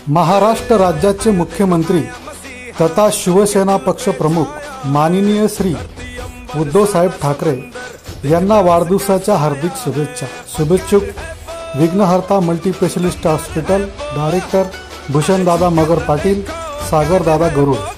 महाराष्ट्र राज्याचे मुख्यमंत्री तथा शिवसेना पक्ष प्रमुख माननीय श्री उद्धवसाहेब ठाकरे यांना वाढदिवसाच्या हार्दिक शुभेच्छा। शुभेच्छुक विघ्नहर्ता मल्टीस्पेशलिस्ट हॉस्पिटल डायरेक्टर भूषणदादा मगर पाटील, सागरदादा गरुड।